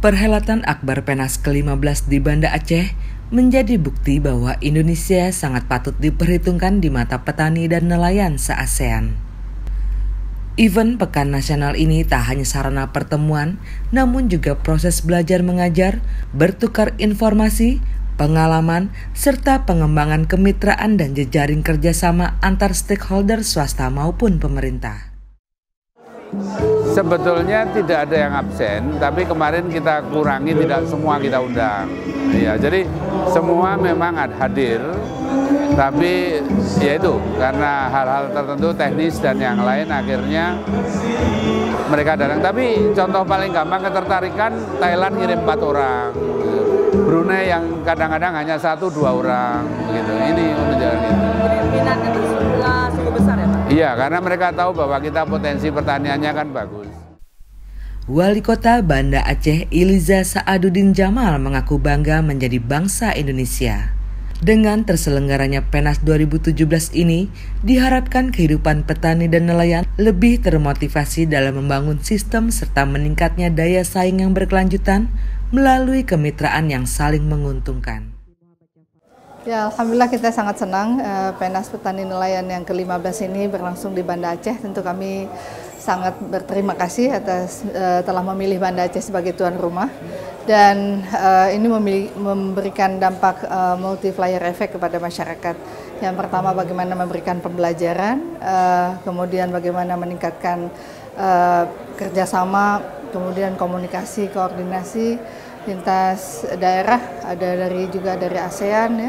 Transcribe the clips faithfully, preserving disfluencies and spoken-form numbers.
Perhelatan Akbar Penas ke lima belas di Banda Aceh menjadi bukti bahwa Indonesia sangat patut diperhitungkan di mata petani dan nelayan se-ASEAN. Event Pekan Nasional ini tak hanya sarana pertemuan, namun juga proses belajar mengajar, bertukar informasi, pengalaman, serta pengembangan kemitraan dan jejaring kerjasama antar stakeholder swasta maupun pemerintah. Sebetulnya tidak ada yang absen, tapi kemarin kita kurangi, tidak semua kita undang. Ya, jadi semua memang hadir, tapi ya itu karena hal-hal tertentu teknis dan yang lain akhirnya mereka datang. Tapi contoh paling gampang ketertarikan, Thailand ngirim empat orang, Brunei yang kadang-kadang hanya satu dua orang, gitu. Ini menunjukkan itu. Minatnya itu sungguh besar ya Pak? Iya, karena mereka tahu bahwa kita potensi pertaniannya kan bagus. Wali Kota Banda Aceh Iliza Sa'aduddin Jamal mengaku bangga menjadi bangsa Indonesia. Dengan terselenggaranya Penas dua ribu tujuh belas ini, diharapkan kehidupan petani dan nelayan lebih termotivasi dalam membangun sistem serta meningkatnya daya saing yang berkelanjutan melalui kemitraan yang saling menguntungkan. Ya, alhamdulillah kita sangat senang eh, Penas Petani Nelayan yang ke lima belas ini berlangsung di Banda Aceh. Tentu kami sangat berterima kasih atas eh, telah memilih Banda Aceh sebagai tuan rumah, dan eh, ini memilih, memberikan dampak eh, multiplier effect kepada masyarakat. Yang pertama, bagaimana memberikan pembelajaran, eh, kemudian bagaimana meningkatkan eh, kerjasama, kemudian komunikasi, koordinasi lintas daerah, ada dari juga dari ASEAN ya,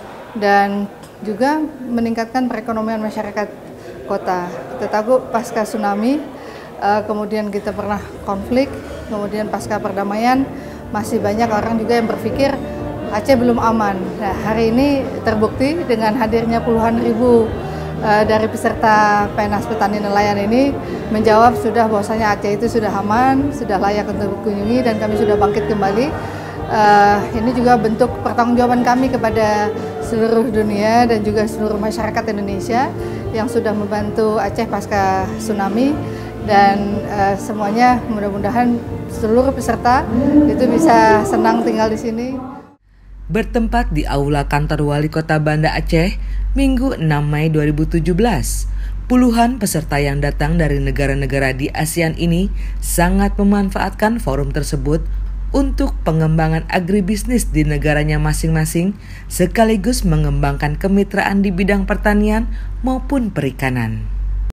dan juga meningkatkan perekonomian masyarakat kota. Kita tahu pasca tsunami, uh, kemudian kita pernah konflik, kemudian pasca perdamaian, masih banyak orang juga yang berpikir Aceh belum aman. Nah, hari ini terbukti dengan hadirnya puluhan ribu uh, dari peserta Penas Petani Nelayan ini menjawab sudah bahwasanya Aceh itu sudah aman, sudah layak untuk dikunjungi, dan kami sudah bangkit kembali. Uh, ini juga bentuk pertanggungjawaban kami kepada seluruh dunia dan juga seluruh masyarakat Indonesia yang sudah membantu Aceh pasca tsunami, dan uh, semuanya mudah-mudahan seluruh peserta itu bisa senang tinggal di sini. Bertempat di Aula Kantor Wali Kota Banda Aceh, Minggu enam Mei dua ribu tujuh belas, puluhan peserta yang datang dari negara-negara di ASEAN ini sangat memanfaatkan forum tersebut untuk pengembangan agribisnis di negaranya masing-masing, sekaligus mengembangkan kemitraan di bidang pertanian maupun perikanan.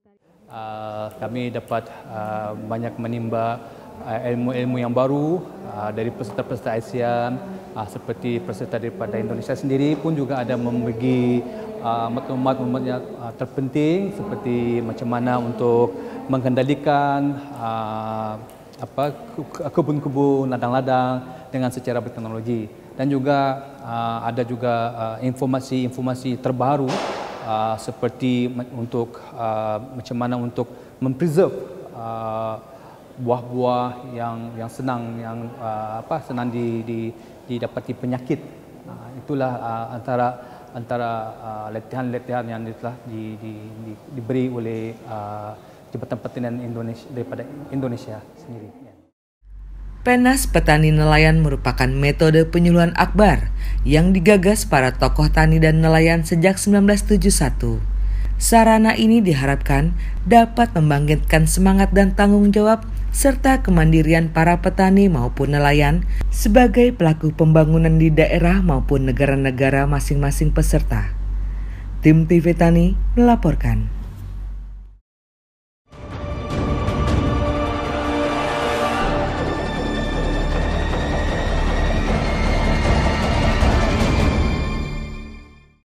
Uh, kami dapat uh, banyak menimba uh, ilmu-ilmu yang baru uh, dari peserta-peserta ASEAN, uh, seperti peserta daripada Indonesia sendiri pun juga ada membagi uh, maklumat-maklumat yang uh, terpenting, seperti macam mana untuk mengendalikan uh, apa kebun-kebun, ladang-ladang dengan secara berteknologi, dan juga uh, ada juga uh, informasi-informasi terbaru uh, seperti untuk uh, macam mana untuk mempreserve uh, buah-buah yang yang senang yang uh, apa senang di, di, didapati penyakit. Uh, itulah uh, antara antara uh, latihan-latihan yang telah di, di, di, diberi oleh uh, Jabatan Pertanian Indonesia daripada Indonesia sendiri. Penas Petani Nelayan merupakan metode penyuluhan akbar yang digagas para tokoh tani dan nelayan sejak seribu sembilan ratus tujuh puluh satu. Sarana ini diharapkan dapat membangkitkan semangat dan tanggung jawab serta kemandirian para petani maupun nelayan sebagai pelaku pembangunan di daerah maupun negara-negara masing-masing peserta. Tim T V Tani melaporkan.